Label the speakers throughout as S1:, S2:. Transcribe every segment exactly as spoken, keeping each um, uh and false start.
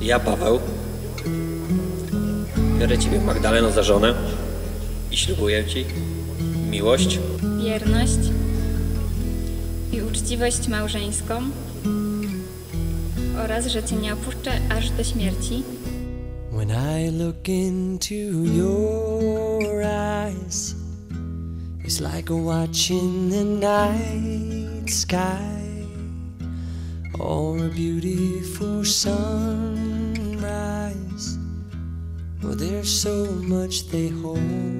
S1: Ja, Paweł, biorę Ciebie, Magdaleno, za żonę i ślubuję Ci miłość,
S2: wierność i uczciwość małżeńską oraz, że Cię nie opuszczę aż do śmierci.
S3: When I look into your eyes, it's like watching the night sky or a beautiful sunrise. Well, there's so much they hold,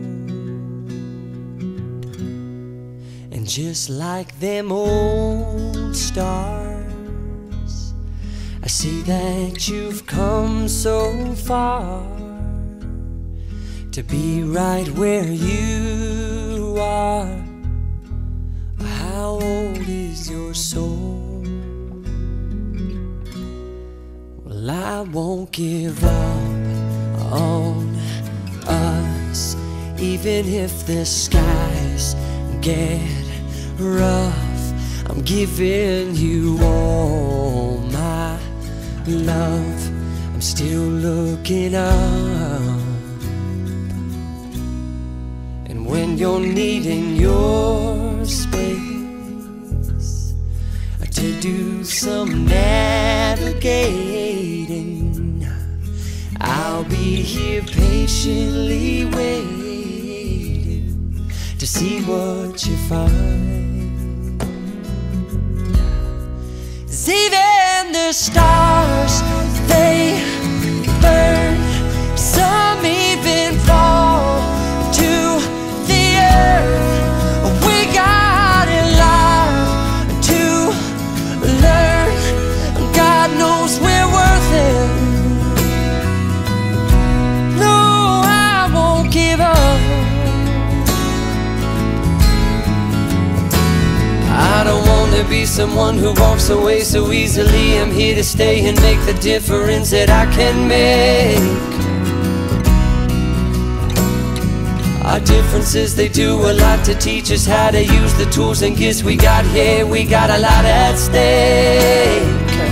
S3: and just like them old stars, I see that you've come so far to be right where you are. How old is your soul? Well, I won't give up on us, even if the skies get rough. I'm giving you all my love. I'm still looking up, and when you're needing your space to do some navigating, I'll be here patiently waiting to see what you find. 'Cause even the stars, they burn. Some even fall to the earth. We got a lot to learn. God knows we're worth it. No, I won't give up. I don't want to be someone who walks away so easily. I'm here to stay and make the difference that I can make. Our differences, they do a lot to teach us how to use the tools and gifts we got here. We got a lot at stake,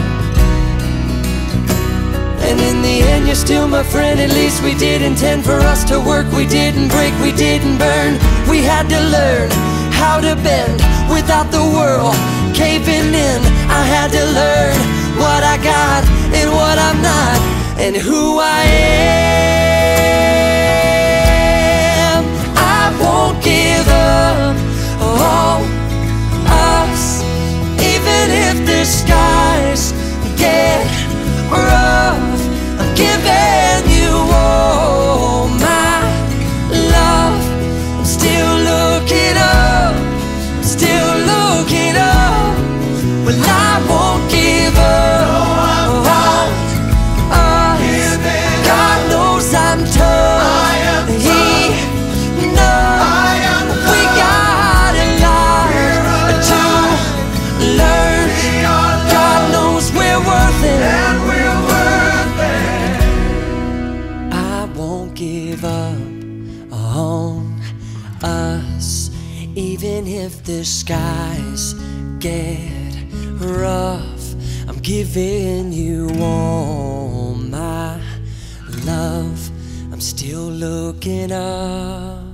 S3: and in the end you're still my friend. At least we did intend for us to work. We didn't break, we didn't burn. We had to learn how to bend without the world caving in. I had to learn what I got and what I'm not, and who I am. I won't give up on us, even if the skies get rough. I'm giving you all my love. I'm still looking up, still looking up. Well, I won't give up. No, I won't. Uh, God knows I'm tough. I am he knows I am we got a lot to learn. God knows we're worth it, and we're worth it. I won't give up on us, even if the skies get rough. I'm giving you all my love. I'm still looking up.